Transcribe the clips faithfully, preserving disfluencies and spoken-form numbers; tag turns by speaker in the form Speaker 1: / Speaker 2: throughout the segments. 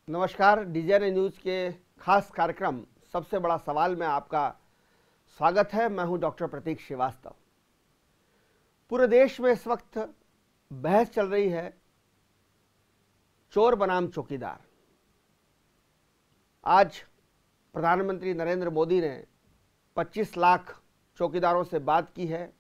Speaker 1: नमस्कार, डिजियाना न्यूज़ के खास कार्यक्रम सबसे बड़ा सवाल में आपका स्वागत है। मैं हूं डॉक्टर प्रतीक श्रीवास्तव। पूरे देश में इस वक्त बहस चल रही है चोर बनाम चौकीदार। आज प्रधानमंत्री नरेंद्र मोदी ने पच्चीस लाख चौकीदारों से बात की है।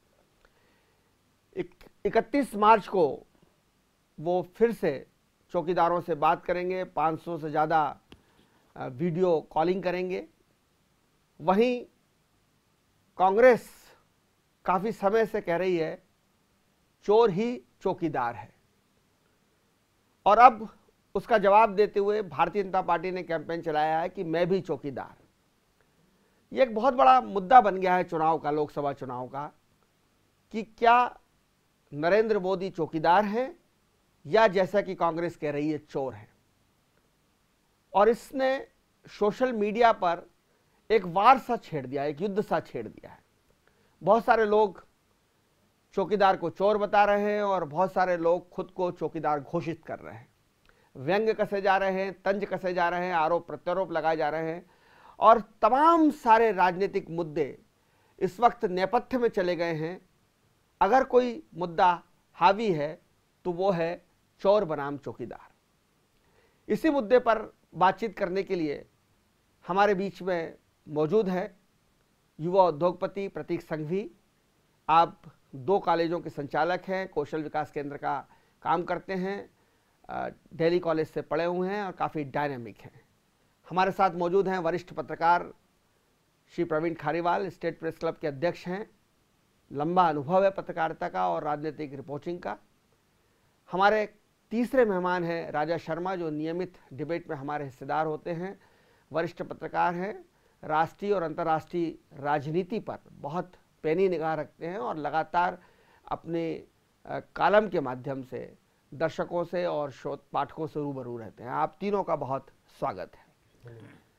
Speaker 1: इकतीस मार्च को वो फिर से चौकीदारों से बात करेंगे, पाँच सौ से ज़्यादा वीडियो कॉलिंग करेंगे। वहीं कांग्रेस काफ़ी समय से कह रही है चोर ही चौकीदार है, और अब उसका जवाब देते हुए भारतीय जनता पार्टी ने कैंपेन चलाया है कि मैं भी चौकीदार। ये एक बहुत बड़ा मुद्दा बन गया है चुनाव का, लोकसभा चुनाव का, कि क्या नरेंद्र मोदी चौकीदार हैं या जैसा कि कांग्रेस कह रही है चोर है। और इसने सोशल मीडिया पर एक वार सा छेड़ दिया, एक युद्ध सा छेड़ दिया है। बहुत सारे लोग चौकीदार को चोर बता रहे हैं और बहुत सारे लोग खुद को चौकीदार घोषित कर रहे हैं। व्यंग्य कसे जा रहे हैं, तंज कसे जा रहे हैं, आरोप प्रत्यारोप लगाए जा रहे हैं, और तमाम सारे राजनीतिक मुद्दे इस वक्त नेपथ्य में चले गए हैं। अगर कोई मुद्दा हावी है तो वो है चोर बनाम चौकीदार। इसी मुद्दे पर बातचीत करने के लिए हमारे बीच में मौजूद है युवा उद्योगपति प्रतीक संघवी। आप दो कॉलेजों के संचालक हैं, कौशल विकास केंद्र का काम करते हैं, दिल्ली कॉलेज से पढ़े हुए हैं और काफ़ी डायनामिक हैं। हमारे साथ मौजूद हैं वरिष्ठ पत्रकार Shri Praveen Khariwal, state press club के अध्यक्ष हैं। लंबा अनुभव है पत्रकारिता का और राजनीतिक रिपोर्टिंग का। हमारे तीसरे मेहमान हैं राजा शर्मा, जो नियमित डिबेट में हमारे हिस्सेदार होते हैं, वरिष्ठ पत्रकार हैं, राष्ट्रीय और अंतर्राष्ट्रीय राजनीति पर बहुत पैनी निगाह रखते हैं और लगातार अपने कॉलम के माध्यम से दर्शकों से और श्रोत पाठकों से रूबरू रहते हैं। आप तीनों का बहुत स्वागत है।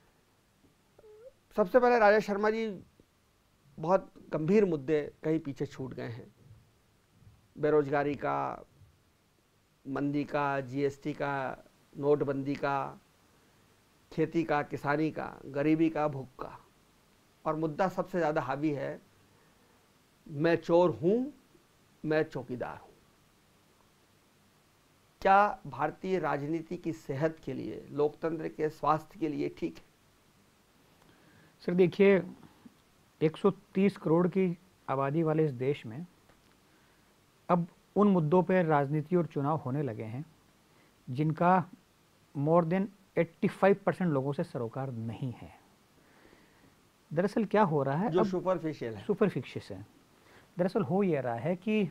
Speaker 1: सबसे पहले राजा शर्मा जी, बहुत गंभीर मुद्दे कहीं पीछे छूट गए हैं। बेरोजगारी का, मंदी का, जीएसटी का, नोटबंदी का, खेती का, किसानी का, गरीबी का, भूख का, और मुद्दा सबसे ज़्यादा हावी है मैं चोर हूँ, मैं चौकीदार हूँ। क्या भारतीय राजनीति की सेहत के लिए, लोकतंत्र के स्वास्थ्य के लिए ठीक है?
Speaker 2: सर देखिए, एक सौ तीस करोड़ की आबादी वाले इस देश में अब उन मुद्दों पर राजनीति और चुनाव होने लगे हैं जिनका मोर देन पचासी परसेंट लोगों से सरोकार नहीं है। दरअसल क्या हो रहा है,
Speaker 1: जो सुपरफिशियल है
Speaker 2: सुपरफिशियल है दरअसल हो ये रहा है कि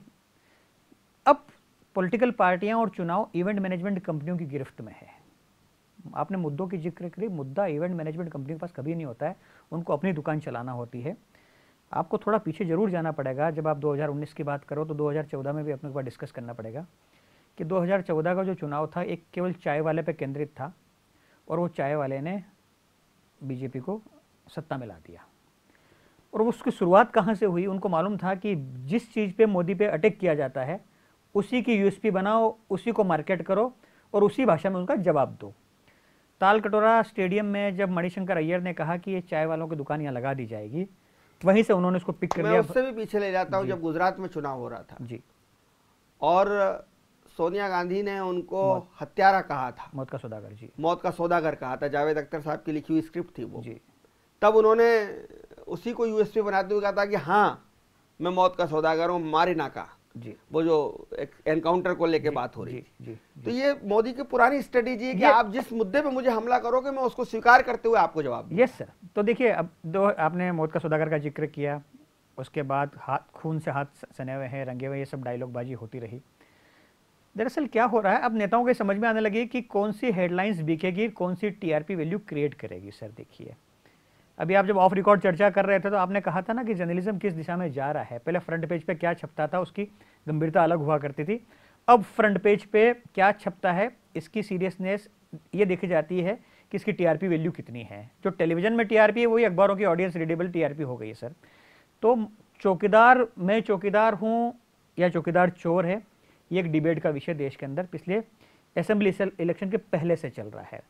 Speaker 2: अब पॉलिटिकल पार्टियां और चुनाव इवेंट मैनेजमेंट कंपनियों की गिरफ्त में है। आपने मुद्दों की जिक्र करी, मुद्दा इवेंट मैनेजमेंट कंपनी के पास कभी नहीं होता है, उनको अपनी दुकान चलाना होती है। आपको थोड़ा पीछे जरूर जाना पड़ेगा। जब आप दो हज़ार उन्नीस की बात करो तो दो हज़ार चौदह में भी अपने को डिस्कस करना पड़ेगा कि दो हज़ार चौदह का जो चुनाव था एक केवल चाय वाले पे केंद्रित था, और वो चाय वाले ने बीजेपी को सत्ता में ला दिया। और उसकी शुरुआत कहाँ से हुई? उनको मालूम था कि जिस चीज़ पे मोदी पे अटैक किया जाता है उसी की यूएसपी बनाओ, उसी को मार्केट करो और उसी भाषा में उनका जवाब दो। ताल कटोरा स्टेडियम में जब मणिशंकर अय्यर ने कहा कि ये चाय वालों की दुकान यहाँ लगा दी जाएगी, वहीं से उन्होंने इसको पिक कर लिया।
Speaker 1: मैं उससे भी पीछे ले जाता हूँ, जब गुजरात में चुनाव हो रहा था
Speaker 2: जी,
Speaker 1: और सोनिया गांधी ने उनको हत्यारा कहा था,
Speaker 2: मौत का सौदागर जी,
Speaker 1: मौत का सौदागर कहा था, जावेद अख्तर साहब की लिखी हुई स्क्रिप्ट थी वो
Speaker 2: जी।
Speaker 1: तब उन्होंने उसी को यूएसपी बनाते हुए कहा था कि हाँ मैं मौत का सौदागर हूँ, मारी नाका जी, वो जो एक एनकाउंटर को लेके बात हो रही
Speaker 2: जी, जी, जी।
Speaker 1: तो ये मोदी की पुरानी स्ट्रेटेजी है कि आप जिस मुद्दे पे मुझे हमला करोगे मैं उसको स्वीकार करते हुए आपको जवाब दूं।
Speaker 2: Yes sir. तो देखिए, अब दो आपने मौत का सौदागर का जिक्र किया, उसके बाद हाथ खून से हाथ सने हुए हैं, रंगे हुए, ये सब डायलॉग बाजी होती रही। दरअसल क्या हो रहा है, अब नेताओं के समझ में आने लगी कि कौन सी हेडलाइंस बिकेगी, कौन सी टीआरपी वैल्यू क्रिएट करेगी। सर देखिए, अभी आप जब ऑफ रिकॉर्ड चर्चा कर रहे थे तो आपने कहा था ना कि जर्नलिज्म किस दिशा में जा रहा है। पहले फ्रंट पेज पे क्या छपता था उसकी गंभीरता अलग हुआ करती थी, अब फ्रंट पेज पे क्या छपता है इसकी सीरियसनेस ये देखी जाती है कि इसकी टीआरपी वैल्यू कितनी है। जो टेलीविजन में टीआरपी है वही अखबारों की ऑडियंस रीडेबल टीआरपी हो गई है सर। तो चौकीदार, मैं चौकीदार हूँ या चौकीदार चोर है, ये एक डिबेट का विषय देश के अंदर पिछले असेंबली इलेक्शन के पहले से चल रहा है।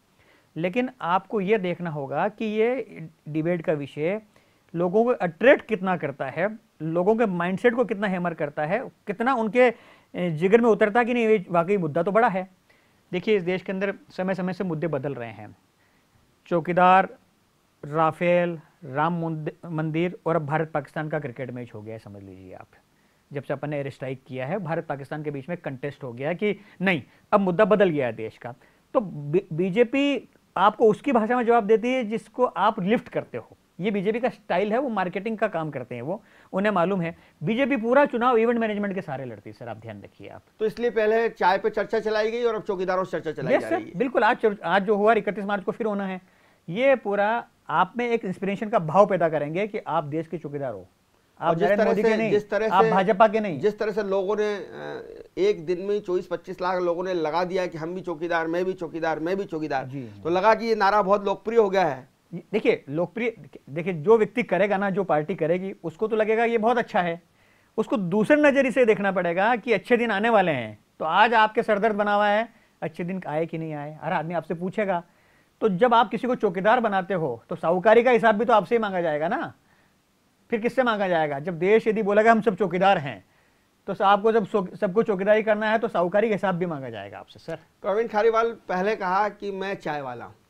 Speaker 2: लेकिन आपको यह देखना होगा कि ये डिबेट का विषय लोगों को अट्रैक्ट कितना करता है, लोगों के माइंडसेट को कितना हैमर करता है, कितना उनके जिगर में उतरता है कि नहीं ये वाकई मुद्दा तो बड़ा है। देखिए, इस देश के अंदर समय समय से मुद्दे बदल रहे हैं। चौकीदार, राफेल, राम मंदिर और अब भारत पाकिस्तान का क्रिकेट मैच हो गया है, समझ लीजिए आप। जब से अपन ने एयर स्ट्राइक किया है, भारत पाकिस्तान के बीच में कंटेस्ट हो गया है कि नहीं, अब मुद्दा बदल गया है देश का। तो बीजेपी आपको उसकी भाषा में जवाब देती है जिसको आप लिफ्ट करते हो। ये बीजेपी का स्टाइल है, वो मार्केटिंग का काम करते हैं, वो उन्हें मालूम है। बीजेपी पूरा चुनाव इवेंट मैनेजमेंट के सारे लड़ती है सर, आप ध्यान रखिए आप।
Speaker 1: तो इसलिए पहले चाय पे चर्चा चलाई गई और अब चौकीदारों से चर्चा चलाई जा रही है।
Speaker 2: बिल्कुल, आज आज जो हुआ इकतीस मार्च को फिर होना है। ये पूरा आप में एक इंस्पिरेशन का भाव पैदा करेंगे कि आप देश के चौकीदार हो, आप नरेंद्र मोदी के नहीं,
Speaker 1: जिस तरह से
Speaker 2: आप भाजपा के नहीं।
Speaker 1: जिस तरह से लोगों ने एक दिन में चौबीस पच्चीस लाख लोगों ने लगा दिया कि हम भी चौकीदार, मैं भी चौकीदार, मैं भी चौकीदार, तो लगा कि ये नारा बहुत लोकप्रिय हो गया है।
Speaker 2: देखिए लोकप्रिय, देखिए जो व्यक्ति करेगा ना, जो पार्टी करेगी, उसको तो लगेगा ये बहुत अच्छा है। उसको दूसरे नजरिए से देखना पड़ेगा कि अच्छे दिन आने वाले हैं। तो आज आपके सरदर्द बना हुआ है, अच्छे दिन आए कि नहीं आए, हर आदमी आपसे पूछेगा। तो जब आप किसी को चौकीदार बनाते हो तो साहूकारी का हिसाब भी तो आपसे ही मांगा जाएगा ना, फिर किससे मांगा जाएगा? जब देश यदि बोलेगा हम सब चौकीदार हैं, तो आपको जब सबको चौकीदारी करना है तो साहूकारी का हिसाब भी मांगा जाएगा आपसे। सर
Speaker 1: प्रवीण खारीवाल पहले कहा कि मैं चाय वाला हूं,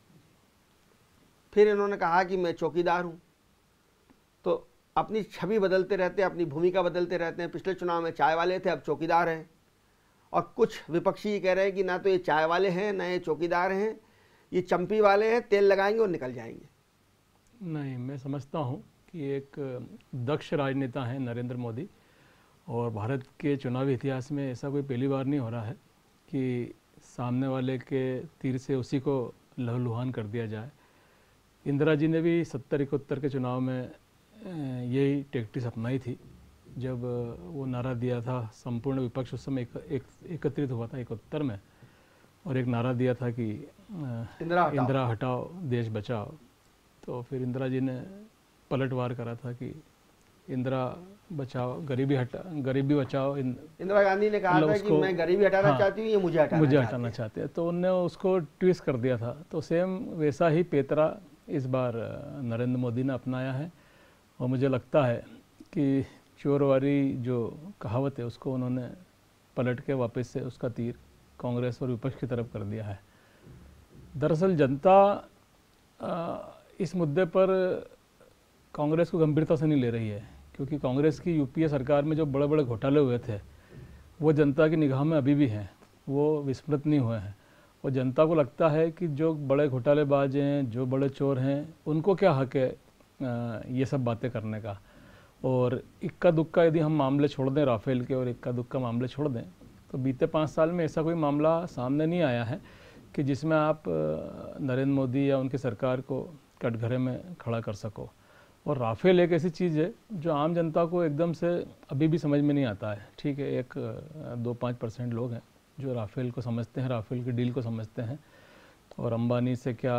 Speaker 1: फिर इन्होंने कहा कि मैं चौकीदार हूं। तो अपनी छवि बदलते रहते हैं, अपनी भूमिका बदलते रहते हैं। पिछले चुनाव में चाय वाले थे, अब चौकीदार हैं। और कुछ विपक्षी कह रहे हैं कि ना तो ये चाय वाले हैं ना ये चौकीदार हैं, ये चंपी वाले हैं, तेल लगाएंगे और निकल जाएंगे।
Speaker 3: नहीं, मैं समझता हूँ कि एक दक्ष राजनेता हैं नरेंद्र मोदी, और भारत के चुनावी इतिहास में ऐसा कोई पहली बार नहीं हो रहा है कि सामने वाले के तीर से उसी को लहूलुहान कर दिया जाए। इंदिरा जी ने भी सत्तर इकहत्तर के चुनाव में यही टैक्टिस अपनाई थी, जब वो नारा दिया था, संपूर्ण विपक्ष उस समय एक, एकत्रित हुआ था इकहत्तर में, और एक नारा दिया था कि
Speaker 1: इंदिरा हटाओ,
Speaker 3: इंदिरा हटाओ देश बचाओ। तो फिर इंदिरा जी ने पलटवार करा था कि इंदिरा बचाओ गरीबी हटा गरीबी बचाओ।
Speaker 1: इंदिरा गांधी ने कहा था कि मैं गरीबी हटाना हाँ, चाहती हूँ, ये मुझे हटाना
Speaker 3: मुझे हटाना चाहते हैं। तो उनने उसको ट्विस्ट कर दिया था। तो सेम वैसा ही पेतरा इस बार नरेंद्र मोदी ने अपनाया है, और मुझे लगता है कि चोरवारी जो कहावत है उसको उन्होंने पलट के वापस से उसका तीर कांग्रेस और विपक्ष की तरफ कर दिया है। दरअसल जनता इस मुद्दे पर कांग्रेस को गंभीरता से नहीं ले रही है, क्योंकि कांग्रेस की यूपीए सरकार में जो बड़े बड़े घोटाले हुए थे वो जनता की निगाह में अभी भी हैं, वो विस्मृत नहीं हुए हैं। और जनता को लगता है कि जो बड़े घोटालेबाज हैं, जो बड़े चोर हैं, उनको क्या हक है ये सब बातें करने का। और इक्का दुक्का यदि हम मामले छोड़ दें, राफेल के और इक्का दुक्का मामले छोड़ दें, तो बीते पाँच साल में ऐसा कोई मामला सामने नहीं आया है कि जिसमें आप नरेंद्र मोदी या उनकी सरकार को कटघरे में खड़ा कर सको। और राफेल एक ऐसी चीज़ है जो आम जनता को एकदम से अभी भी समझ में नहीं आता है। ठीक है, एक दो पाँच परसेंट लोग हैं जो राफेल को समझते हैं, राफेल की डील को समझते हैं, और अंबानी से क्या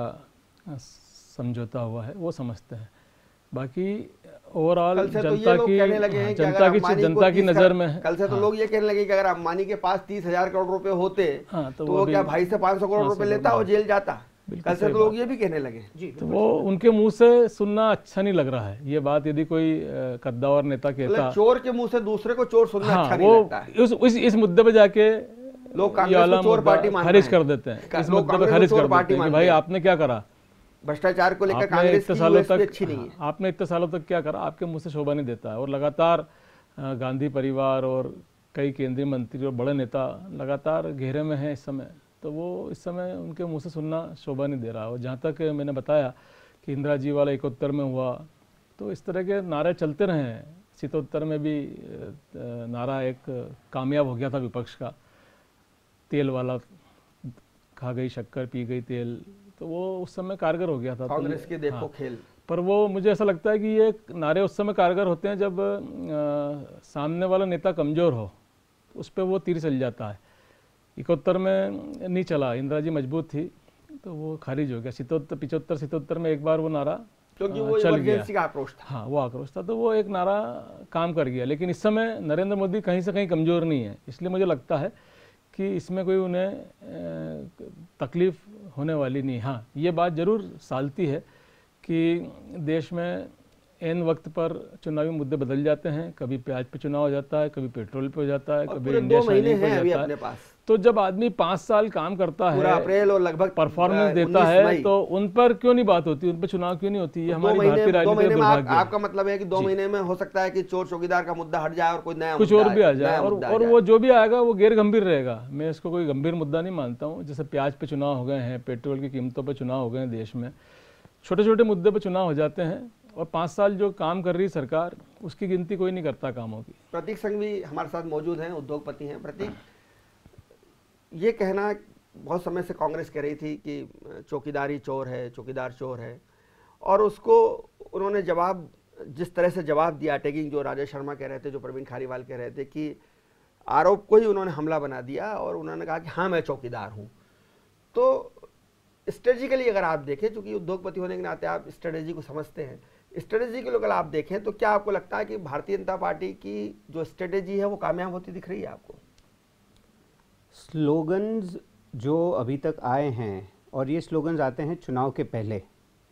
Speaker 3: समझौता हुआ है वो समझते हैं। बाकी ओवरऑल जनता की जनता की जनता की नज़र में
Speaker 1: कल से तो लोग ये कहने लगे कि अगर अंबानी के पास तीस हजार करोड़ रुपए होते हाँ, तो, तो वो क्या भाई से पाँच सौ करोड़ रुपए लेता और जेल जाता। कल से तो लोग ये भी कहने लगे जी।
Speaker 3: तो वो उनके मुंह से सुनना अच्छा नहीं लग रहा है ये बात। यदि कोई कद्दावर नेता कहता,
Speaker 1: चोर के मुंह से दूसरे को चोर सुनना
Speaker 3: हाँ,
Speaker 1: अच्छा नहीं लगता है।
Speaker 3: उस, उस इस मुद्दे पे जाके
Speaker 1: लोग कांग्रेस को चोर पार्टी
Speaker 3: खारिज कर देते हैं, इस मुद्दे पे खारिज कर देते हैं कि भाई आपने क्या करा,
Speaker 1: भ्रष्टाचार को लेकर कांग्रेस की यूएसपी अच्छी नहीं है।
Speaker 3: आपने इतने सालों तक क्या करा, आपके मुंह से शोभा नहीं देता है। और लगातार गांधी परिवार और कई केंद्रीय मंत्री और बड़े नेता लगातार घेरे में हैं इस समय, तो वो इस समय उनके मुंह से सुनना शोभा नहीं दे रहा। और जहाँ तक मैंने बताया कि इंदिरा जी वाला इकहत्तर में हुआ, तो इस तरह के नारे चलते रहे हैं। सितहत्तर में भी नारा एक कामयाब हो गया था विपक्ष का, तेल वाला, खा गई शक्कर पी गई तेल, तो वो उस समय कारगर हो गया था
Speaker 1: कांग्रेस के देखो
Speaker 3: हाँ,
Speaker 1: खेल।
Speaker 3: पर वो मुझे ऐसा लगता है कि ये नारे उस समय कारगर होते हैं जब आ, सामने वाला नेता कमज़ोर हो, तो उस पर वो तीर चल जाता है। इकहत्तर में नहीं चला, इंदिरा जी मजबूत थी तो वो खारिज हो गया। सितहत्तर पिचहत्तर सितहत्तर में एक बार वो नारा
Speaker 1: क्योंकि वो
Speaker 3: चल
Speaker 1: इमरजेंसी का आक्रोश था।
Speaker 3: हाँ, वो आक्रोश था, तो वो एक नारा काम कर गया। लेकिन इस समय नरेंद्र मोदी कहीं से कहीं कमज़ोर नहीं है, इसलिए मुझे लगता है कि इसमें कोई उन्हें तकलीफ होने वाली नहीं। हाँ, ये बात ज़रूर सालती है कि देश में एन वक्त पर चुनावी मुद्दे बदल जाते हैं, कभी प्याज पे चुनाव हो जाता है, कभी पेट्रोल पे हो जाता है, कभी इंडिया शाइनिंग पे हो जाता है।
Speaker 1: पास।
Speaker 3: तो जब आदमी पाँच साल काम करता है,
Speaker 1: अप्रैल और लगभग
Speaker 3: परफॉर्मेंस देता है, तो उन पर क्यों नहीं बात होती, उन पर चुनाव क्यों नहीं होती? ये हमारी भारतीय राजनीति का दुर्भाग्य है।
Speaker 1: आपका मतलब है कि दो महीने में हो सकता है कि चोर चौकीदार का मुद्दा हट जाए और कोई नया
Speaker 3: कुछ और भी आ जाए, और और वो जो भी आएगा वो गैर गंभीर रहेगा। मैं इसको कोई गंभीर मुद्दा नहीं मानता हूँ। जैसे प्याज पे चुनाव हो गए हैं, पेट्रोल की कीमतों पर चुनाव हो गए हैं, देश में छोटे छोटे मुद्दे पर चुनाव हो जाते हैं, और पाँच साल जो काम कर रही सरकार, उसकी गिनती कोई नहीं करता कामों की।
Speaker 1: प्रतीक संघ भी हमारे साथ मौजूद हैं, उद्योगपति हैं। प्रतीक, ये कहना बहुत समय से कांग्रेस कह रही थी कि चौकीदारी चोर है, चौकीदार चोर है, और उसको उन्होंने जवाब, जिस तरह से जवाब दिया, टैगिंग जो राजेश शर्मा कह रहे थे, जो प्रवीण खारीवाल कह रहे थे, कि आरोप को ही उन्होंने हमला बना दिया और उन्होंने कहा कि हाँ मैं चौकीदार हूँ। तो स्ट्रेटेजिकली अगर आप देखें, चूंकि उद्योगपति होने के नाते आप स्ट्रेटेजी को समझते हैं, स्ट्रेटेजी के लोग अगर आप देखें तो क्या आपको लगता है कि भारतीय जनता पार्टी की जो स्ट्रेटेजी है वो कामयाब होती दिख रही है आपको?
Speaker 4: स्लोगन्स जो अभी तक आए हैं, और ये स्लोगन्स आते हैं चुनाव के पहले।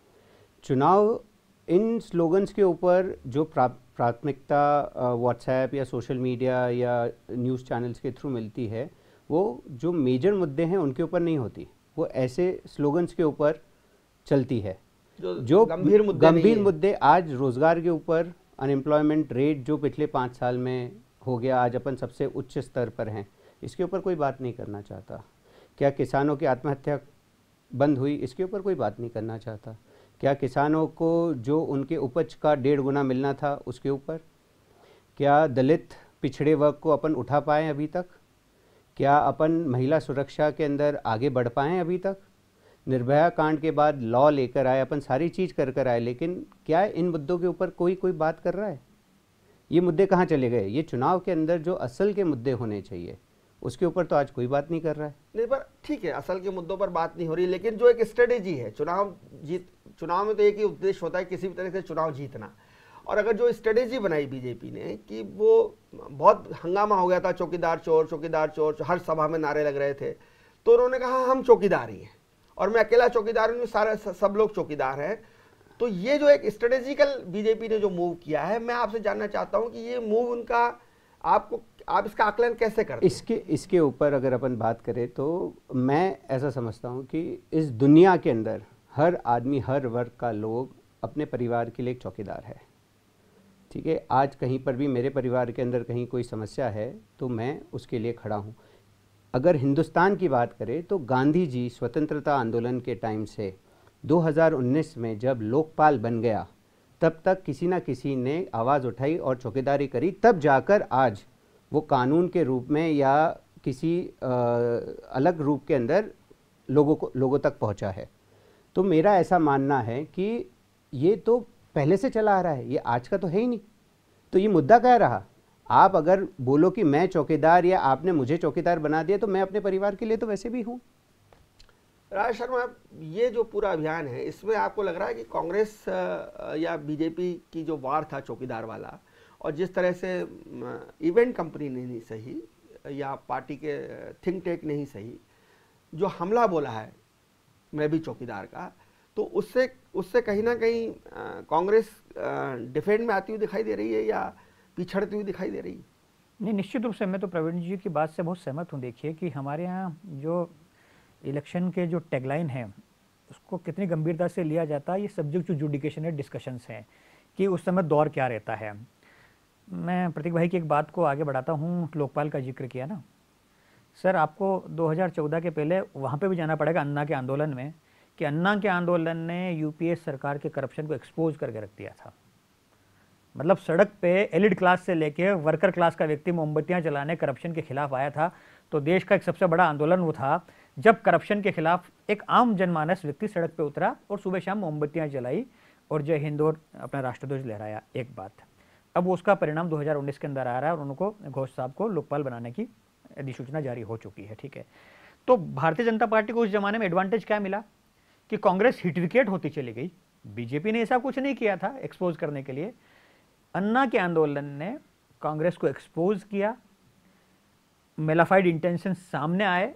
Speaker 4: चुनाव, इन स्लोगन्स के ऊपर जो प्रा, प्राथमिकता व्हाट्सएप या सोशल मीडिया या न्यूज़ चैनल्स के थ्रू मिलती है, वो जो मेजर मुद्दे हैं उनके ऊपर नहीं होती, वो ऐसे स्लोगन्स के ऊपर चलती है
Speaker 1: जो,
Speaker 4: जो
Speaker 1: गंभीर मुद्दे
Speaker 4: गंभीर मुद्दे आज रोजगार के ऊपर, अनएम्प्लॉयमेंट रेट जो पिछले पाँच साल में हो गया, आज अपन सबसे उच्च स्तर पर हैं, इसके ऊपर कोई बात नहीं करना चाहता। क्या किसानों की आत्महत्या बंद हुई, इसके ऊपर कोई बात नहीं करना चाहता। क्या किसानों को जो उनके उपज का डेढ़ गुना मिलना था उसके ऊपर? क्या दलित पिछड़े वर्ग को अपन उठा पाए अभी तक? क्या अपन महिला सुरक्षा के अंदर आगे बढ़ पाए अभी तक? निर्भया कांड के बाद लॉ लेकर आए, अपन सारी चीज़ कर कर आए, लेकिन क्या इन मुद्दों के ऊपर कोई कोई बात कर रहा है? ये मुद्दे कहाँ चले गए? ये चुनाव के अंदर जो असल के मुद्दे होने चाहिए उसके ऊपर तो आज कोई बात नहीं कर रहा है।
Speaker 1: नहीं, पर ठीक है, असल के मुद्दों पर बात नहीं हो रही, लेकिन जो एक स्ट्रेटेजी है, चुनाव जीत, चुनाव में तो एक ही उद्देश्य होता है किसी भी तरह से चुनाव जीतना। और अगर जो स्ट्रेटेजी बनाई बीजेपी ने कि वो बहुत हंगामा हो गया था, चौकीदार चोर, चौकीदार चोर, हर सभा में नारे लग रहे थे, तो उन्होंने कहा हम चौकीदार ही हैं और मैं अकेला चौकीदार हूँ, सारे सब लोग चौकीदार हैं। तो ये जो एक स्ट्रेटेजिकल बीजेपी ने जो मूव किया है, मैं आपसे जानना चाहता हूँ कि ये मूव उनका, आपको, आप इसका आकलन कैसे करते हैं?
Speaker 4: इसके इसके ऊपर अगर अपन बात करें तो मैं ऐसा समझता हूँ कि इस दुनिया के अंदर हर आदमी, हर वर्ग का लोग अपने परिवार के लिए एक चौकीदार है। ठीक है, आज कहीं पर भी मेरे परिवार के अंदर कहीं कोई समस्या है तो मैं उसके लिए खड़ा हूँ। अगर हिंदुस्तान की बात करें तो गांधी जी स्वतंत्रता आंदोलन के टाइम से दो हज़ार उन्नीस में जब लोकपाल बन गया, तब तक किसी ना किसी ने आवाज़ उठाई और चौकीदारी करी, तब जाकर आज वो कानून के रूप में या किसी आ, अलग रूप के अंदर लोगों को लोगों तक पहुंचा है। तो मेरा ऐसा मानना है कि ये तो पहले से चला आ रहा है, ये आज का तो है ही नहीं। तो ये मुद्दा क्या रहा? आप अगर बोलो कि मैं चौकीदार या आपने मुझे चौकीदार बना दिया, तो मैं अपने परिवार के लिए तो वैसे भी हूँ।
Speaker 1: राज शर्मा, ये जो पूरा अभियान है, इसमें आपको लग रहा है कि कांग्रेस या बीजेपी की जो वार था चौकीदार वाला, और जिस तरह से इवेंट कंपनी ने नहीं सही या पार्टी के थिंक टैंक नहीं सही, जो हमला बोला है मैं भी चौकीदार का, तो उससे उससे कहीं ना कहीं कांग्रेस डिफेंड में आती हुई दिखाई दे रही है या पिछड़ती हुई दिखाई दे रही है?
Speaker 2: नहीं, निश्चित रूप से मैं तो प्रवीण जी की बात से बहुत सहमत हूँ। देखिए कि हमारे यहाँ जो इलेक्शन के जो टैगलाइन है उसको कितनी गंभीरता से लिया जाता है, ये सब्जेक्ट टू जुडिकेशन है, डिस्कशंस हैं कि उस समय दौर क्या रहता है। मैं प्रतीक भाई की एक बात को आगे बढ़ाता हूँ, लोकपाल का जिक्र किया ना सर, आपको दो हज़ार चौदह के पहले वहाँ पे भी जाना पड़ेगा, अन्ना के आंदोलन में, कि अन्ना के आंदोलन ने यूपीए सरकार के करप्शन को एक्सपोज करके रख दिया था। मतलब सड़क पे एलिट क्लास से लेके वर्कर क्लास का व्यक्ति मोमबत्तियां जलाने करप्शन के खिलाफ आया था। तो देश का एक सबसे बड़ा आंदोलन वो था जब करप्शन के खिलाफ एक आम जनमानस व्यक्ति सड़क पे उतरा और सुबह शाम मोमबत्तियां जलाई और जय हिंद और अपना राष्ट्रध्वज लहराया। एक बात, अब उसका परिणाम दो हज़ार उन्नीस के अंदर आ रहा है और उनको घोष साहब को लोकपाल बनाने की अधिसूचना जारी हो चुकी है। ठीक है, तो भारतीय जनता पार्टी को उस जमाने में एडवांटेज क्या मिला कि कांग्रेस हिट विकेट होती चली गई। बीजेपी ने ऐसा कुछ नहीं किया था एक्सपोज करने के लिए। अन्ना के आंदोलन ने कांग्रेस को एक्सपोज किया, मेलाफाइड इंटेंशन सामने आए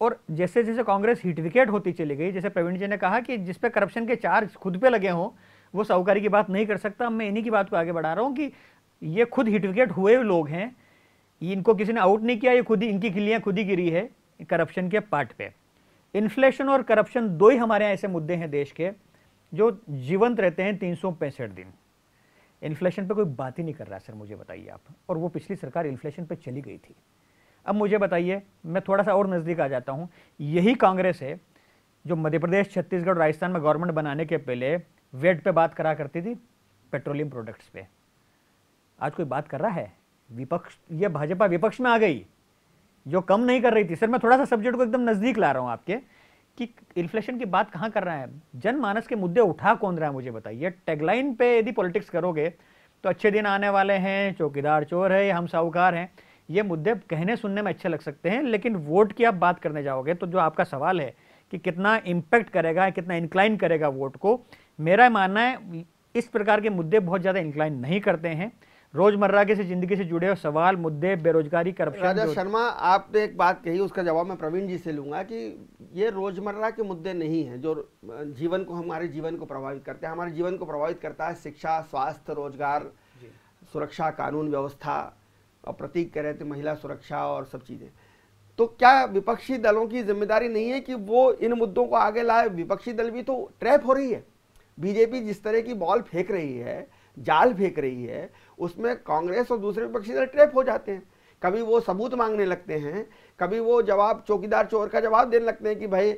Speaker 2: और जैसे जैसे कांग्रेस हिट विकेट होती चली गई, जैसे प्रवीण जी ने कहा कि जिस पे करप्शन के चार्ज खुद पे लगे हों वो साहूकारी की बात नहीं कर सकता, मैं इन्हीं की बात को आगे बढ़ा रहा हूं कि ये खुद हिट विकेट हुए लोग हैं, इनको किसी ने आउट नहीं किया, ये खुद ही इनकी खिल्लियां खुद ही गिरी है करप्शन के पार्ट पे। इन्फ्लेशन और करप्शन दो ही हमारे यहाँ ऐसे मुद्दे हैं देश के जो जीवंत रहते हैं तीन सौ पैंसठ दिन। इन्फ्लेशन पे कोई बात ही नहीं कर रहा सर, मुझे बताइए आप, और वो पिछली सरकार इन्फ्लेशन पे चली गई थी। अब मुझे बताइए, मैं थोड़ा सा और नज़दीक आ जाता हूँ, यही कांग्रेस है जो मध्य प्रदेश, छत्तीसगढ़, राजस्थान में गवर्नमेंट बनाने के पहले वेट पे बात करा करती थी, पेट्रोलियम प्रोडक्ट्स पे। आज कोई बात कर रहा है? विपक्ष, ये भाजपा विपक्ष में आ गई जो कम नहीं कर रही थी। सर मैं थोड़ा सा सब्जेक्ट को एकदम नज़दीक ला रहा हूँ आपके कि इन्फ्लेशन की बात कहाँ कर रहा है, जनमानस के मुद्दे उठा कौन रहा है मुझे बताइए। टैगलाइन पे यदि पॉलिटिक्स करोगे तो अच्छे दिन आने वाले हैं, चौकीदार चोर है, हम साहूकार हैं, ये मुद्दे कहने सुनने में अच्छे लग सकते हैं, लेकिन वोट की आप बात करने जाओगे तो जो आपका सवाल है कि कितना इम्पैक्ट करेगा, कितना इंक्लाइन करेगा वोट को, मेरा मानना है इस प्रकार के मुद्दे बहुत ज़्यादा इंक्लाइन नहीं करते हैं। रोजमर्रा के से जिंदगी से जुड़े हुए सवाल, मुद्दे, बेरोजगारी, करप्शन।
Speaker 1: राजा शर्मा, आपने एक बात कही, उसका जवाब मैं प्रवीण जी से लूंगा कि ये रोजमर्रा के मुद्दे नहीं हैं जो जीवन को, हमारे जीवन को प्रभावित करते हैं। हमारे जीवन को प्रभावित करता है शिक्षा, स्वास्थ्य, रोजगार, सुरक्षा, कानून व्यवस्था, और प्रतीक कह रहे थे महिला सुरक्षा और सब चीज़ें। तो क्या विपक्षी दलों की जिम्मेदारी नहीं है कि वो इन मुद्दों को आगे लाए? विपक्षी दल भी तो ट्रैप हो रही है। बीजेपी जिस तरह की बॉल फेंक रही है, जाल फेंक रही है, उसमें कांग्रेस और दूसरे विपक्षी दल ट्रैप हो जाते हैं। कभी वो सबूत मांगने लगते हैं, कभी वो जवाब, चौकीदार चोर का जवाब देने लगते हैं कि भाई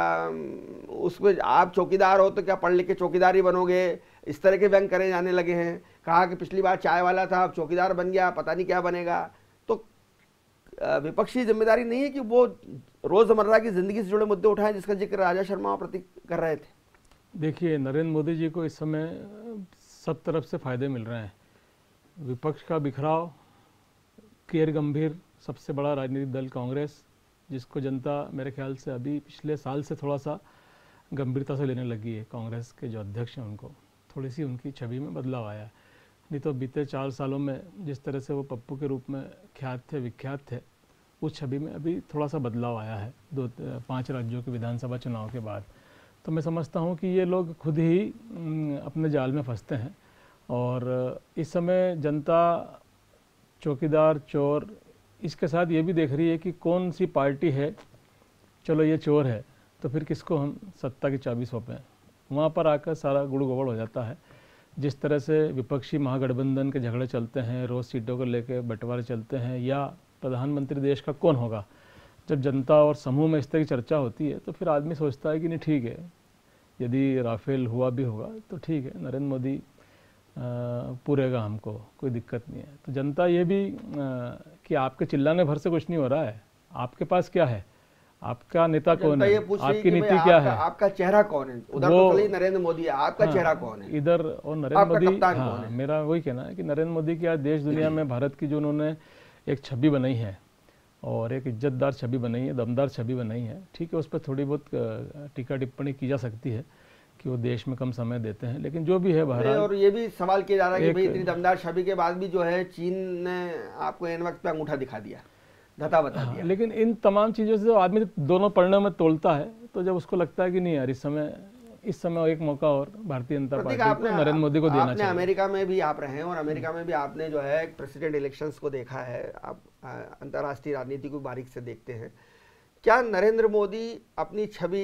Speaker 1: उसमें आप चौकीदार हो तो क्या पढ़ लिख के चौकीदार ही बनोगे, इस तरह के व्यंग करे जाने लगे हैं। कहा कि पिछली बार चाय वाला था, अब चौकीदार बन गया, पता नहीं क्या बनेगा। तो विपक्षी जिम्मेदारी नहीं है कि वो रोजमर्रा की जिंदगी से जुड़े मुद्दे उठाएं, जिसका जिक्र राजा शर्मा और प्रतीक कर रहे थे।
Speaker 3: देखिए, नरेंद्र मोदी जी को इस समय सब तरफ से फायदे मिल रहे हैं। विपक्ष का बिखराव, केर गंभीर सबसे बड़ा राजनीतिक दल कांग्रेस, जिसको जनता मेरे ख्याल से अभी पिछले साल से थोड़ा सा गंभीरता से लेने लगी है। कांग्रेस के जो अध्यक्ष हैं उनको थोड़ी सी उनकी छवि में बदलाव आया है। नहीं तो बीते चार सालों में जिस तरह से वो पप्पू के रूप में ख्यात थे, विख्यात थे, उस छवि में अभी थोड़ा सा बदलाव आया है दो पाँच राज्यों के विधानसभा चुनाव के बाद। तो मैं समझता हूँ कि ये लोग खुद ही अपने जाल में फंसते हैं। और इस समय जनता चौकीदार चोर इसके साथ ये भी देख रही है कि कौन सी पार्टी है, चलो ये चोर है तो फिर किसको हम सत्ता की चाबी सौंपें। वहाँ पर आकर सारा गुड़ गोबड़ हो जाता है। जिस तरह से विपक्षी महागठबंधन के झगड़े चलते हैं, रोज़ सीटों को लेकर बंटवारे चलते हैं, या प्रधानमंत्री देश का कौन होगा, जब जनता और समूह में इस तरह की चर्चा होती है तो फिर आदमी सोचता है कि नहीं ठीक है, यदि राफेल हुआ भी होगा तो ठीक है, नरेंद्र मोदी पूरेगा, हमको कोई दिक्कत नहीं है। तो जनता ये भी आ, कि आपके चिल्लाने भर से कुछ नहीं हो रहा है, आपके पास क्या है, आपका नेता कौन है, आपकी नीति क्या है,
Speaker 1: आपका चेहरा कौन है। उधर तो खाली नरेंद्र मोदी है, आपका हाँ, चेहरा कौन है
Speaker 3: इधर। और नरेंद्र मोदी, हाँ, मेरा वही कहना है कि नरेंद्र मोदी की आज देश दुनिया में भारत की जो उन्होंने एक छवि बनाई है और एक इज्जतदार छवि बनाई है, दमदार छवि बनाई है। ठीक है, उस पर थोड़ी बहुत टीका टिप्पणी की जा सकती है कि वो देश में कम समय देते हैं, लेकिन जो भी है बहरहाल।
Speaker 1: और ये भी सवाल किया जा रहा है कि भाई इतनी दमदार छवि के बाद भी जो है चीन ने आपको इन वक्त पे अंगूठा दिखा दिया, धता बता दिया।
Speaker 3: लेकिन इन तमाम चीज़ों से आदमी दोनों पढ़ने में तोलता है, तो जब उसको लगता है कि नहीं यार, इस समय इस समय एक मौका और भारतीय जनता पार्टी को, नरेंद्र मोदी को देना चाहिए।
Speaker 1: आपने अमेरिका में भी आप रहे हैं और अमेरिका में भी आपने जो है प्रेसिडेंट इलेक्शंस को देखा है, आप अंतर्राष्ट्रीय राजनीति को बारीक से देखते हैं। क्या नरेंद्र मोदी अपनी छवि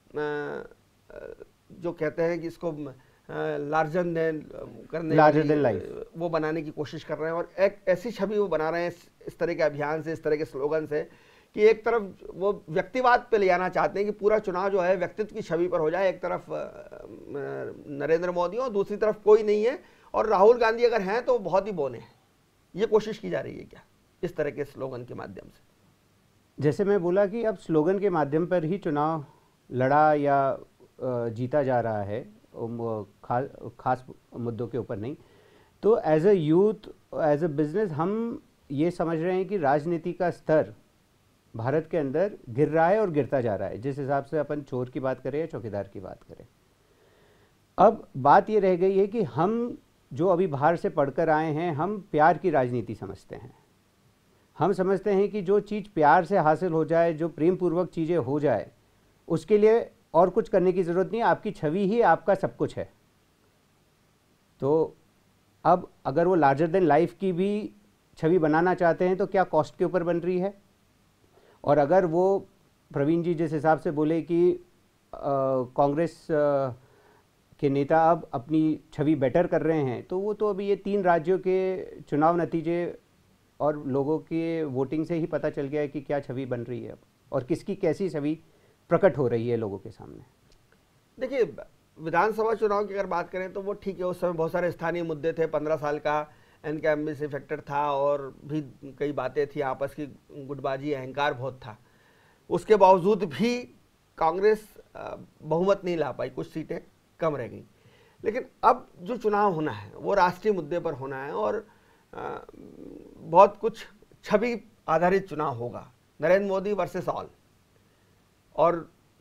Speaker 1: जो कहते हैं कि इसको लार्जर देन करने
Speaker 4: लार्जर देन लाइफ,
Speaker 1: वो बनाने की कोशिश कर रहे हैं, और एक ऐसी छवि वो बना रहे हैं इस तरह के अभियान से, इस तरह के स्लोगन से, कि एक तरफ वो व्यक्तिवाद पे ले जाना चाहते हैं कि पूरा चुनाव जो है व्यक्तित्व की छवि पर हो जाए। एक तरफ नरेंद्र मोदी और दूसरी तरफ कोई नहीं है, और राहुल गांधी अगर हैं तो बहुत ही बोने हैं। ये कोशिश की जा रही है क्या इस तरह के स्लोगन के माध्यम से?
Speaker 4: जैसे मैं बोला कि अब स्लोगन के माध्यम पर ही चुनाव लड़ा या जीता जा रहा है, खा, खास मुद्दों के ऊपर नहीं। तो as a youth, as a business, हम ये समझ रहे हैं कि राजनीति का स्तर भारत के अंदर गिर रहा है और गिरता जा रहा है। जिस हिसाब से अपन चोर की बात करें या चौकीदार की बात करें, अब बात ये रह गई है कि हम जो अभी बाहर से पढ़कर आए हैं, हम प्यार की राजनीति समझते हैं। हम समझते हैं कि जो चीज़ प्यार से हासिल हो जाए, जो प्रेम पूर्वक चीज़ें हो जाए, उसके लिए और कुछ करने की ज़रूरत नहीं है, आपकी छवि ही आपका सब कुछ है। तो अब अगर वो लार्जर देन लाइफ की भी छवि बनाना चाहते हैं तो क्या कॉस्ट के ऊपर बन रही है? और अगर वो प्रवीण जी जिस हिसाब से बोले कि कांग्रेस के नेता अब अपनी छवि बेटर कर रहे हैं, तो वो तो अभी ये तीन राज्यों के चुनाव नतीजे और लोगों के वोटिंग से ही पता चल गया है कि क्या छवि बन रही है अब और किसकी कैसी छवि प्रकट हो रही है लोगों के सामने।
Speaker 1: देखिए, विधानसभा चुनाव की अगर बात करें तो वो ठीक है, उस समय बहुत सारे स्थानीय मुद्दे थे, पंद्रह साल का इनकम्बेंसी फैक्टर था और भी कई बातें थी, आपस की गुटबाजी, अहंकार बहुत था। उसके बावजूद भी कांग्रेस बहुमत नहीं ला पाई, कुछ सीटें कम रह गई। लेकिन अब जो चुनाव होना है वो राष्ट्रीय मुद्दे पर होना है और आ, बहुत कुछ छवि आधारित चुनाव होगा, नरेंद्र मोदी वर्सेस ऑल। और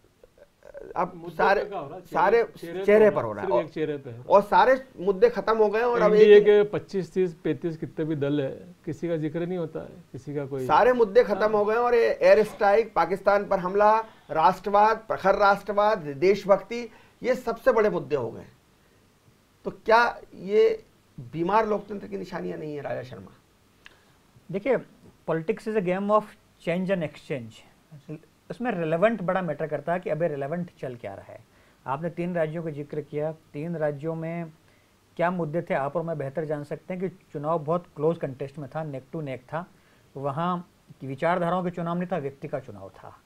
Speaker 1: अब सारे सारे चेहरे पर हो रहा है,
Speaker 3: एक चेहरे पे है
Speaker 1: और सारे मुद्दे खत्म हो गए और अब
Speaker 3: एनडीए के पच्चीस तीस पैंतीस कितने भी दल है, किसी का जिक्र नहीं होता है, किसी का कोई,
Speaker 1: सारे मुद्दे खत्म हो गए और एयर स्ट्राइक, पाकिस्तान पर हमला, राष्ट्रवाद, प्रखर राष्ट्रवाद, देशभक्ति, ये सबसे बड़े मुद्दे हो गए। तो क्या ये बीमार लोकतंत्र की निशानियां नहीं है राजा शर्मा?
Speaker 2: देखिए, politics is a game of change and exchange. उसमें रिलेवेंट बड़ा मैटर करता है कि अबे रिलेवेंट चल क्या रहा है। आपने तीन राज्यों का जिक्र किया, तीन राज्यों में क्या मुद्दे थे आप और मैं बेहतर जान सकते हैं कि चुनाव बहुत क्लोज कंटेस्ट में था, नेक टू नेक था। वहाँ विचारधाराओं के चुनाव नहीं था, व्यक्ति का चुनाव था।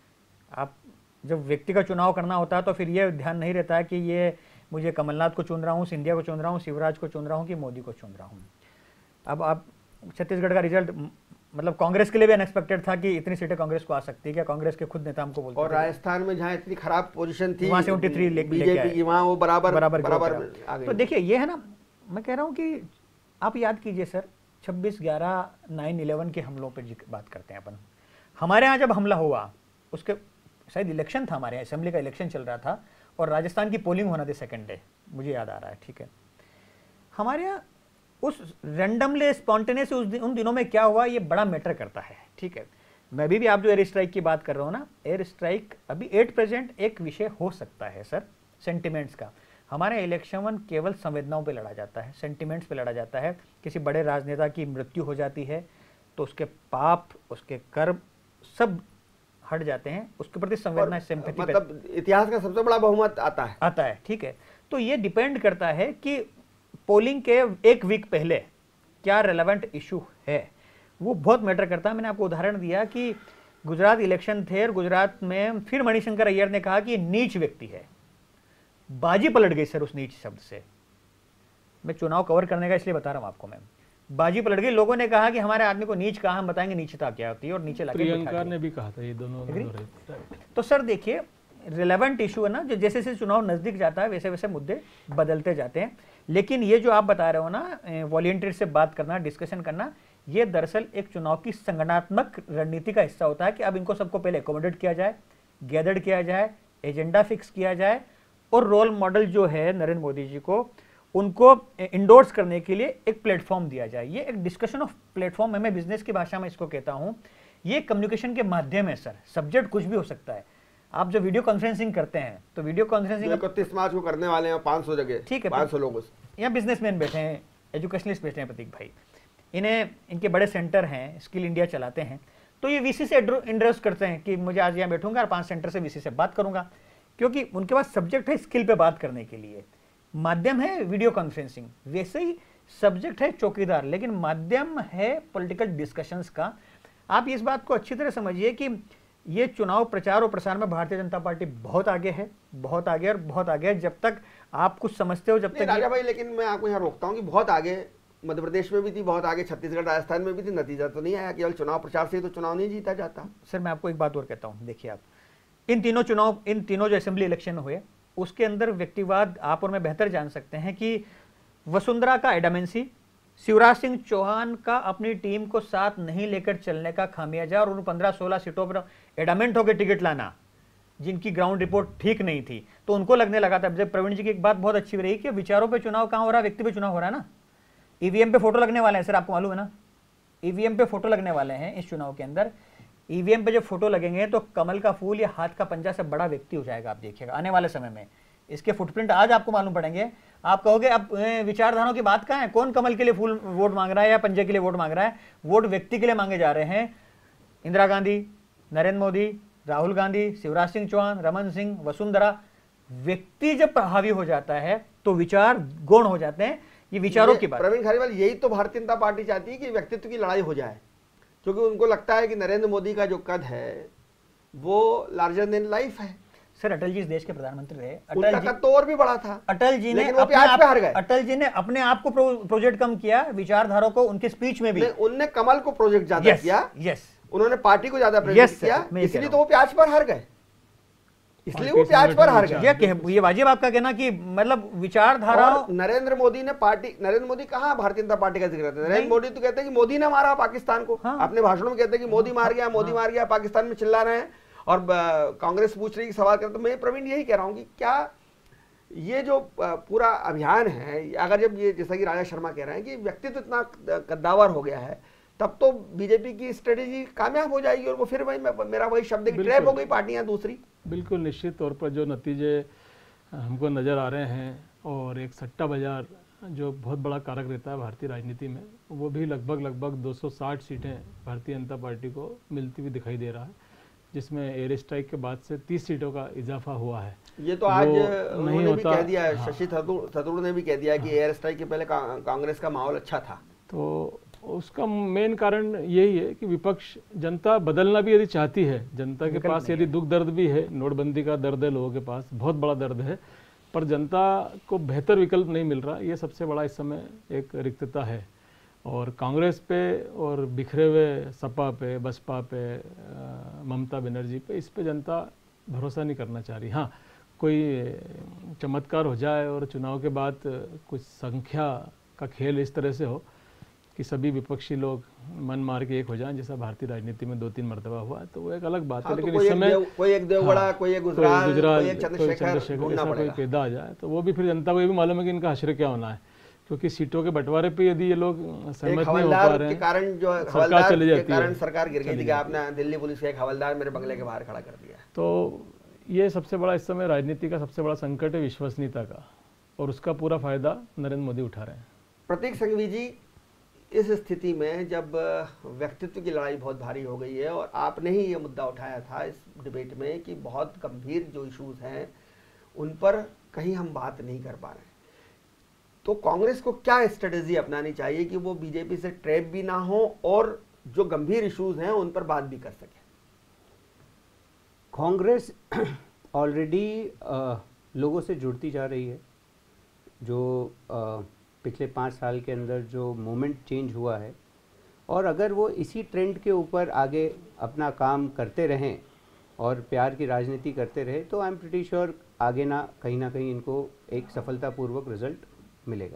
Speaker 2: आप जब व्यक्ति का चुनाव करना होता है तो फिर ये ध्यान नहीं रहता है कि ये मुझे कमलनाथ को चुन रहा हूँ, सिंधिया को चुन रहा हूँ, शिवराज को चुन रहा हूँ कि मोदी को चुन रहा हूँ। अब आप छत्तीसगढ़ का रिजल्ट मतलब कांग्रेस के लिए भी अनएक्सपेक्टेड था कि इतनी सीटें कांग्रेस को आ सकती है, क्या कांग्रेस के खुद नेता हमको बोलते
Speaker 1: और राजस्थान में जहां इतनी खराब पोजीशन थी,
Speaker 2: वहां से उनतीस
Speaker 1: बीजेपी की, वहां वो बराबर
Speaker 2: बराबर
Speaker 1: बराबर
Speaker 2: आ गई। तो देखिए ये है ना, मैं कह रहा हूँ कि आप याद कीजिए सर, छब्बीस ग्यारह नाइन इलेवन के हमलों पर बात करते हैं अपन। हमारे यहाँ जब हमला हुआ, उसके शायद इलेक्शन था, हमारे यहाँ असेंबली का इलेक्शन चल रहा था और राजस्थान की पोलिंग होना थी सेकेंड डे, मुझे याद आ रहा है, ठीक है। हमारे यहाँ उस रैंडमली स्पॉन्टेनियस उस दिन, उन दिनों में क्या हुआ ये बड़ा मैटर करता है, ठीक है। मैं भी, भी आप जो एयर स्ट्राइक की बात कर रहे हो ना, एयर स्ट्राइक अभी एट प्रेजेंट एक विषय हो सकता है सर, सेंटिमेंट्स का। हमारे इलेक्शन केवल संवेदनाओं पे लड़ा जाता है, सेंटिमेंट्स पे लड़ा जाता है। किसी बड़े राजनेता की मृत्यु हो जाती है तो उसके पाप, उसके कर्म सब हट जाते हैं, उसके प्रति संवेदना, सिंपैथी,
Speaker 1: मतलब इतिहास का सबसे बड़ा बहुमत आता है
Speaker 2: आता है ठीक है। तो ये डिपेंड करता है कि पोलिंग के एक वीक पहले क्या रेलेवेंट इशू है, वो बहुत मैटर करता है। मैंने आपको उदाहरण दिया कि गुजरात इलेक्शन थे और गुजरात में फिर मणिशंकर अय्यर ने कहा कि नीच व्यक्ति है, बाजी पलट गई सर उस नीच शब्द से। मैं चुनाव कवर करने का इसलिए बता रहा हूं आपको, मैं बाजी पलट गई। लोगों ने कहा कि हमारे आदमी को नीच कहा, हम बताएंगे नीचता क्या होती है, और नीचे लाके
Speaker 3: प्रियंका ने भी कहा था, ये दोनों।
Speaker 2: तो सर देखिए, रिलेवेंट इशू है ना, जो जैसे जैसे चुनाव नजदीक जाता है वैसे वैसे मुद्दे बदलते जाते हैं। लेकिन ये जो आप बता रहे हो ना, वॉलंटियर से बात करना, डिस्कशन करना, ये दरअसल एक चुनाव की संगठनात्मक रणनीति का हिस्सा होता है कि अब इनको सबको पहले एकोमोडेट किया जाए, गैदर्ड किया जाए, एजेंडा फिक्स किया जाए, और रोल मॉडल जो है नरेंद्र मोदी जी को, उनको इंडोर्स करने के लिए एक प्लेटफॉर्म दिया जाए। ये एक डिस्कशन ऑफ प्लेटफॉर्म है, मैं बिजनेस की भाषा में इसको कहता हूं। ये कम्युनिकेशन के माध्यम है सर, सब्जेक्ट कुछ भी हो सकता है। आप जो वीडियो कॉन्फ्रेंसिंग करते हैं तो वीडियो कॉन्फ्रेंसिंग
Speaker 1: इकतीस मार्च को करने वाले हैं पाँच सौ जगह,
Speaker 2: ठीक है,
Speaker 1: पाँच सौ लोगों से।
Speaker 2: यहाँ बिजनेसमैन बैठे हैं, एजुकेशनिस्ट बैठे हैं, प्रतीक भाई, इन्हें इनके बड़े सेंटर हैं, स्किल इंडिया चलाते हैं, तो ये वीसी से इंडोर्स करते हैं कि मुझे आज यहाँ बैठूंगा और पांच सेंटर से वीसी से बात करूंगा, क्योंकि उनके पास सब्जेक्ट है स्किल पे बात करने के लिए। माध्यम है वीडियो कॉन्फ्रेंसिंग, वैसे ही सब्जेक्ट है चौकीदार, लेकिन माध्यम है पॉलिटिकल डिस्कशंस का। आप इस बात को अच्छी तरह समझिए कि ये चुनाव प्रचार और प्रसार में भारतीय जनता पार्टी बहुत आगे है, बहुत आगे और बहुत आगे है। जब तक आप कुछ समझते हो, जब तक
Speaker 1: राजा भाई, लेकिन मैं आपको यहाँ रोकता हूँ कि बहुत आगे मध्य प्रदेश में भी थी, बहुत आगे छत्तीसगढ़ राजस्थान में भी थी, नतीजा तो नहीं आया। केवल चुनाव प्रचार से ही तो चुनाव नहीं जीता जाता।
Speaker 2: सर मैं आपको एक बात और कहता हूँ, देखिए आप इन तीनों चुनाव, इन तीनों जो असेंबली इलेक्शन हुए, उसके अंदर व्यक्तिवाद आप और मैं बेहतर जान सकते हैं कि वसुंधरा का एडामेंसी, शिवराज सिंह चौहान का अपनी टीम को साथ नहीं लेकर चलने का खामियाजा, और उन पंद्रह सोलह सीटों पर एडामेंट होकर टिकट लाना जिनकी ग्राउंड रिपोर्ट ठीक नहीं थी, तो उनको लगने लगा था। जब प्रवीण जी की एक बात बहुत अच्छी रही कि विचारों पे चुनाव कहाँ हो रहा है, व्यक्ति पे चुनाव हो रहा है ना। ईवीएम पे फोटो लगने वाले हैं सर, आपको मालूम है ना, ईवीएम पे फोटो लगने वाले हैं इस चुनाव के अंदर। ईवीएम पे जब फोटो लगेंगे तो कमल का फूल या हाथ का पंजा से बड़ा व्यक्ति हो जाएगा, आप देखिएगा आने वाले समय में। इसके फुटप्रिंट आज आपको मालूम पड़ेंगे। आप कहोगे अब विचारधाराओं की बात कहाँ है, कौन कमल के लिए फूल वोट मांग रहा है या पंजे के लिए वोट मांग रहा है? वोट व्यक्ति के लिए मांगे जा रहे हैं। इंदिरा गांधी, नरेंद्र मोदी, राहुल गांधी, शिवराज सिंह चौहान, रमन सिंह, वसुंधरा। व्यक्ति जब हावी हो जाता है तो विचार गौण हो जाते हैं। ये विचारों की बात।
Speaker 1: प्रवीण खारीवाल, यही तो भारतीय जनता पार्टी चाहती है कि व्यक्तित्व की लड़ाई हो जाए, क्योंकि उनको लगता है कि नरेंद्र मोदी का जो कद है वो लार्जर देन लाइफ है।
Speaker 2: सर अटल जी इस देश के प्रधानमंत्री रहे।
Speaker 1: उनका
Speaker 2: अटल जी
Speaker 1: कद तो और भी बड़ा था।
Speaker 2: अटल जी ने
Speaker 1: लेकिन वो
Speaker 2: अपने
Speaker 1: प्याज
Speaker 2: आप
Speaker 1: पे हार गए।
Speaker 2: अटल जी ने अपने आप को प्रो, प्रोजेक्ट कम किया, विचारधारा को उनकी स्पीच में भी।
Speaker 1: उनने कमल को प्रोजेक्ट ज्यादा
Speaker 2: yes,
Speaker 1: किया।
Speaker 2: यस
Speaker 1: उन्होंने पार्टी को ज्यादा प्रेजेंट
Speaker 2: yes,
Speaker 1: किया,
Speaker 2: मैं ये कह
Speaker 1: इसलिए
Speaker 2: रहा
Speaker 1: तो वो प्याज पर हार गए। इसलिए वो प्याज पर हार गए।
Speaker 2: ये कह- ये वाजिब आपका कहना कि मतलब विचारधारा।
Speaker 1: और नरेंद्र मोदी ने पार्टी, नरेंद्र मोदी कहाँ भारतीय जनता पार्टी का जिक्र करते हैं? नरेंद्र मोदी तो कहते हैं कि मोदी ने मारा पाकिस्तान को।
Speaker 2: हाँ।
Speaker 1: अपने भाषणों में कहते हैं कि मोदी मार गया, मोदी मार गया, पाकिस्तान में चिल्ला रहे हैं। और ब- कांग्रेस पूछ रही है, सवाल करते, तो मैं प्रवीण यही कह रहा हूँ कि क्या ये जो पूरा अभियान है, अगर जब ये जैसा कि राजा शर्मा कह रहे हैं कि व्यक्तित्व इतना कद्दावर हो गया है, तब तो बीजेपी की स्ट्रेटेजी कामयाब हो जाएगी और वो फिर वही, मेरा वही शब्द है कि ट्रैप हो गई पार्टियां दूसरी।
Speaker 3: बिल्कुल निश्चित तौर पर जो नतीजे हमको नज़र आ रहे हैं और एक सट्टा बाजार जो बहुत बड़ा कारक रहता है भारतीय राजनीति में, वो भी लगभग लगभग दो सौ साठ सीटें भारतीय जनता पार्टी को मिलती हुई दिखाई दे रहा है, जिसमें एयर स्ट्राइक के बाद से तीस सीटों का इजाफा हुआ है।
Speaker 1: ये तो आज उन्होंने भी कह दिया, शशि थरूर ने भी कह दिया कि एयर स्ट्राइक के पहले कांग्रेस का माहौल अच्छा था।
Speaker 3: तो उसका मेन कारण यही है कि विपक्ष, जनता बदलना भी यदि चाहती है, जनता के पास यदि दुख दर्द भी है, नोटबंदी का दर्द है लोगों के पास, बहुत बड़ा दर्द है, पर जनता को बेहतर विकल्प नहीं मिल रहा। ये सबसे बड़ा इस समय एक रिक्तता है। और कांग्रेस पे और बिखरे हुए सपा पे, बसपा पे, ममता बनर्जी पे, इस पे जनता भरोसा नहीं करना चाह रही। हाँ, कोई चमत्कार हो जाए और चुनाव के बाद कुछ संख्या का खेल इस तरह से हो कि सभी विपक्षी लोग मन मार के एक हो जाएं, जैसा भारतीय राजनीति में दो तीन मरतबा हुआ है, तो वो एक अलग बात
Speaker 1: हाँ,
Speaker 3: है।
Speaker 1: तो
Speaker 3: लेकिन इस समय
Speaker 1: कोई एक देवगढ़ा, कोई एक गुजराल, कोई एक चंद्रशेखर
Speaker 3: ऐसा कोई पैदा आ जाए तो वो भी फिर जनता को ये भी मालूम है कि इनका हश्र क्या होना है, क्योंकि सीटों के बंटवारे पे यदि ये लोग सहमत नहीं हो पा रहे हैं,
Speaker 1: कारण जो
Speaker 3: सरकार चली जाती है,
Speaker 1: कारण सरकार गिर गई थी कि आपने दिल्ली पुलिस का एक हवलदार मेरे बंगले के बाहर खड़ा कर दिया।
Speaker 3: तो ये सबसे बड़ा इस समय राजनीति का सबसे बड़ा संकट है विश्वसनीयता का, और उसका पूरा फायदा नरेंद्र मोदी उठा रहे हैं।
Speaker 1: प्रतीक संघवी जी, इस स्थिति में जब व्यक्तित्व की लड़ाई बहुत भारी हो गई है, और आपने ही ये मुद्दा उठाया था इस डिबेट में कि बहुत गंभीर जो इश्यूज हैं उन पर कहीं हम बात नहीं कर पा रहे, तो कांग्रेस को क्या स्ट्रेटेजी अपनानी चाहिए कि वो बीजेपी से ट्रैप भी ना हो और जो गंभीर इश्यूज हैं उन पर बात भी कर सके?
Speaker 4: कांग्रेस ऑलरेडी लोगों से जुड़ती जा रही है। जो आ, पिछले पाँच साल के अंदर जो मोमेंट चेंज हुआ है, और अगर वो इसी ट्रेंड के ऊपर आगे अपना काम करते रहें और प्यार की राजनीति करते रहे, तो आई एम प्रीटी श्योर आगे ना कहीं ना कहीं इनको एक सफलतापूर्वक रिजल्ट मिलेगा।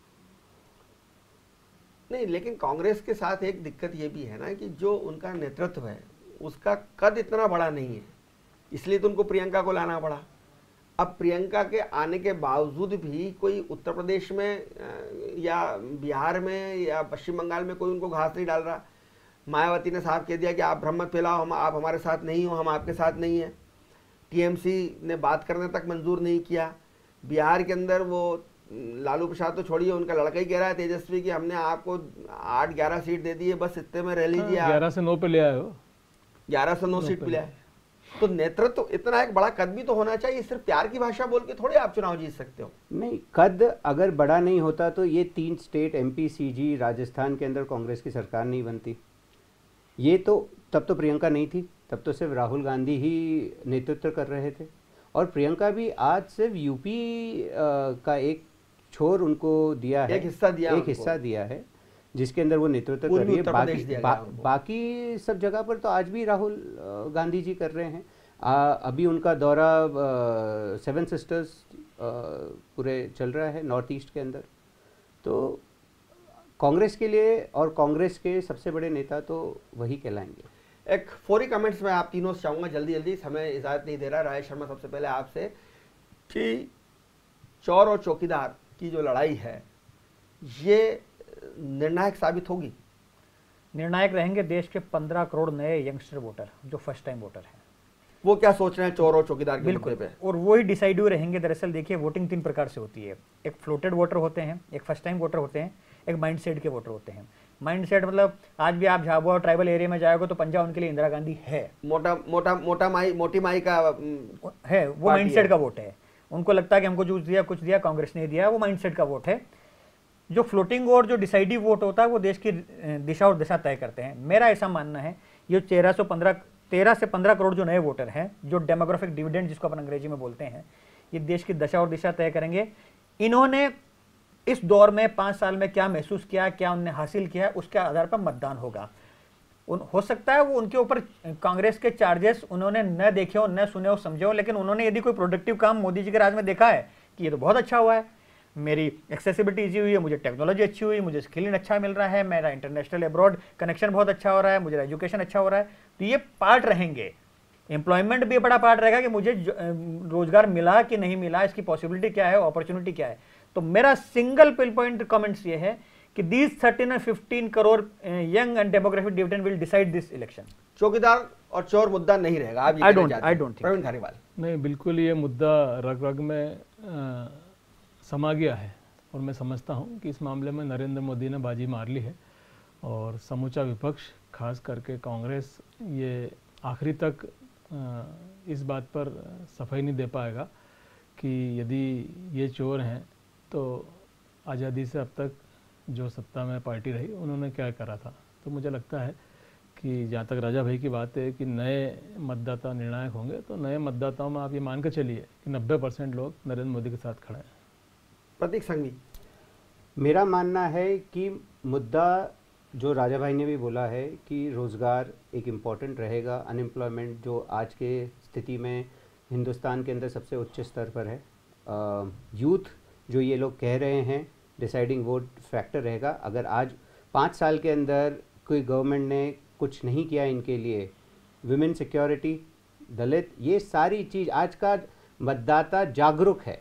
Speaker 1: नहीं, लेकिन कांग्रेस के साथ एक दिक्कत ये भी है ना कि जो उनका नेतृत्व है उसका कद इतना बड़ा नहीं है, इसलिए तो उनको प्रियंका को लाना पड़ा। अब प्रियंका के आने के बावजूद भी कोई उत्तर प्रदेश में या बिहार में या पश्चिम बंगाल में कोई उनको घास नहीं डाल रहा। मायावती ने साफ कह दिया कि आप भ्रम मत फैलाओ, हम आप हमारे साथ नहीं हो, हम आपके साथ नहीं हैं। टीएमसी ने बात करने तक मंजूर नहीं किया। बिहार के अंदर वो लालू प्रसाद तो छोड़िए, उनका लड़का ही कह रहा है तेजस्वी कि हमने आपको आठ ग्यारह सीट दे दी है, बस इतने में रह लीजिए।
Speaker 3: ग्यारह से नौ पे ले आए हो,
Speaker 1: ग्यारह से नौ सीट पे ले आए। तो नेतृत्व तो इतना एक बड़ा कद भी तो होना चाहिए, सिर्फ प्यार की भाषा बोल के थोड़े आप चुनाव जीत सकते हो।
Speaker 4: नहीं, कद अगर बड़ा नहीं होता तो ये तीन स्टेट एमपी, सीजी, राजस्थान के अंदर कांग्रेस की सरकार नहीं बनती। ये तो तब तो प्रियंका नहीं थी, तब तो सिर्फ राहुल गांधी ही नेतृत्व कर रहे थे। और प्रियंका भी आज सिर्फ यूपी का एक छोर उनको दिया है,
Speaker 1: एक हिस्सा दिया
Speaker 4: एक हिस्सा दिया है जिसके अंदर वो नेतृत्व कर रही है। बाकी बा, बाकी सब जगह पर तो आज भी राहुल गांधी जी कर रहे हैं। आ, अभी उनका दौरा सेवन सिस्टर्स पूरे चल रहा है नॉर्थ ईस्ट के अंदर। तो कांग्रेस के लिए और कांग्रेस के सबसे बड़े नेता तो वही कहलाएंगे।
Speaker 1: एक फौरी कमेंट्स में आप तीनों से चाहूँगा, जल्दी जल्दी, समय इजाज़त नहीं दे रहा। राय शर्मा, सबसे पहले आपसे कि चोर और चौकीदार की जो लड़ाई है ये निर्णायक साबित होगी।
Speaker 2: निर्णायक रहेंगे देश के पंद्रह करोड़ नए यंगस्टर वोटर जो फर्स्ट टाइम वोटर हैं।
Speaker 1: वो क्या सोच रहे हैं चोर और चौकीदार के मुद्दे पे?
Speaker 2: और वो ही डिसाइडिव रहेंगे। दरअसल देखिए, वोटिंग तीन प्रकार से होती है। एक फ्लोटेड वोटर होते हैं, एक फर्स्ट टाइम वोटर होते हैं, एक माइंड सेट के वोटर होते हैं। माइंड सेट मतलब आज भी आप झाबुआ ट्राइबल एरिया में जाओगे तो पंजा उनके लिए इंदिरा गांधी है,
Speaker 1: मोटा मोटा मोटा माई मोटी माई का
Speaker 2: है, वो माइंड सेट का वोट है। उनको लगता है कि हमको जूस दिया, कुछ दिया, कांग्रेस ने दिया, वो माइंड सेट का वोट है। जो फ्लोटिंग और जो डिसाइडिव वोट होता है वो देश की दिशा और दिशा तय करते हैं। मेरा ऐसा मानना है ये तेरह सौ पंद्रह तेरह से पंद्रह करोड़ जो नए वोटर हैं, जो डेमोग्राफिक डिविडेंड जिसको अपन अंग्रेजी में बोलते हैं, ये देश की दशा और दिशा तय करेंगे। इन्होंने इस दौर में पाँच साल में क्या महसूस किया, क्या उन्होंने हासिल किया, उसके आधार पर मतदान होगा। उन, हो सकता है वो उनके ऊपर कांग्रेस के चार्जेस उन्होंने न देखे हो, न सुने हो, समझे हो, लेकिन उन्होंने यदि कोई प्रोडक्टिव काम मोदी जी के राज में देखा है कि ये तो बहुत अच्छा हुआ है, मेरी एक्सेसिबिलिटी ईजी हुई है, मुझे टेक्नोलॉजी अच्छी हुई, मुझे स्किलिंग अच्छा मिल रहा है, मेरा इंटरनेशनल अब्रॉड कनेक्शन बहुत अच्छा हो रहा है, मुझे एजुकेशन अच्छा हो रहा है, तो ये पार्ट रहेंगे। एम्प्लॉयमेंट भी बड़ा पार्ट रहेगा कि मुझे रोजगार मिला कि नहीं मिला, इसकी पॉसिबिलिटी क्या है, अपॉर्चुनिटी क्या है। तो मेरा सिंगल पिन पॉइंट कमेंट्स ये है कि दीज थर्टीन और fifteen crore young and demographic dividend will decide this election.
Speaker 1: चौकीदार और चोर मुद्दा नहीं रहेगा। आप
Speaker 2: I don't I don't
Speaker 1: Praveen Khariwal.
Speaker 3: नहीं, बिल्कुल ये मुद्दा रग रग में आ, समा गया है और मैं समझता हूँ कि इस मामले में नरेंद्र मोदी ने बाजी मार ली है और समूचा विपक्ष खास करके कांग्रेस ये आखिरी तक आ, इस बात पर सफाई नहीं दे पाएगा कि यदि ये चोर हैं तो आज़ादी से अब तक जो सत्ता में पार्टी रही उन्होंने क्या करा था। तो मुझे लगता है कि जहाँ तक राजा भाई की बात है कि नए मतदाता निर्णायक होंगे, तो नए मतदाताओं में आप ये मान कर चलिए कि नब्बे परसेंट लोग नरेंद्र मोदी के साथ खड़े हैं।
Speaker 1: प्रतीक संघवी।
Speaker 4: मेरा मानना है कि मुद्दा जो राजा भाई ने भी बोला है कि रोज़गार एक इम्पॉर्टेंट रहेगा। अनएम्प्लॉयमेंट जो आज के स्थिति में हिंदुस्तान के अंदर सबसे उच्च स्तर पर है। यूथ जो ये लोग कह रहे हैं डिसाइडिंग वोट फैक्टर रहेगा। अगर आज पाँच साल के अंदर कोई गवर्नमेंट ने कुछ नहीं किया इनके लिए, विमेन सिक्योरिटी, दलित, ये सारी चीज़, आज का मतदाता जागरूक है,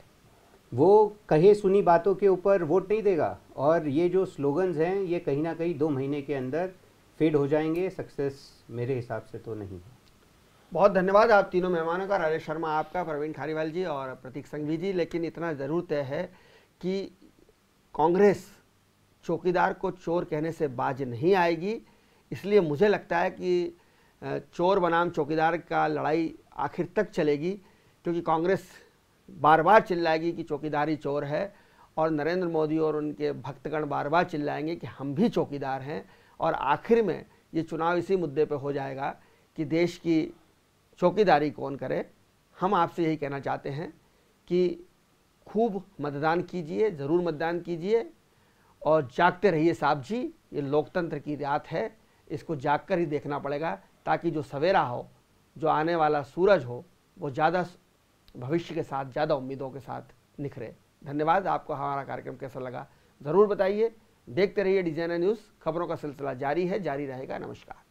Speaker 4: वो कहे सुनी बातों के ऊपर वोट नहीं देगा। और ये जो स्लोगन्स हैं ये कहीं ना कहीं दो महीने के अंदर फेड हो जाएंगे। सक्सेस मेरे हिसाब से तो नहीं है।
Speaker 1: बहुत धन्यवाद आप तीनों मेहमानों का, राजेश शर्मा आपका, प्रवीण खारीवाल जी और प्रतीक संघवी जी। लेकिन इतना ज़रूर तय है कि कांग्रेस चौकीदार को चोर कहने से बाज नहीं आएगी। इसलिए मुझे लगता है कि चोर बनाम चौकीदार का लड़ाई आखिर तक चलेगी, क्योंकि कांग्रेस बार बार चिल्लाएगी कि चौकीदारी चोर है और नरेंद्र मोदी और उनके भक्तगण बार बार चिल्लाएंगे कि हम भी चौकीदार हैं। और आखिर में ये चुनाव इसी मुद्दे पे हो जाएगा कि देश की चौकीदारी कौन करे। हम आपसे यही कहना चाहते हैं कि खूब मतदान कीजिए, ज़रूर मतदान कीजिए और जागते रहिए साहब जी। ये लोकतंत्र की रात है, इसको जाग कर ही देखना पड़ेगा, ताकि जो सवेरा हो, जो आने वाला सूरज हो, वो ज़्यादा भविष्य के साथ, ज़्यादा उम्मीदों के साथ निखरे। धन्यवाद। आपको हमारा कार्यक्रम कैसा लगा ज़रूर बताइए। देखते रहिए डिजाना न्यूज़। खबरों का सिलसिला जारी है, जारी रहेगा। नमस्कार।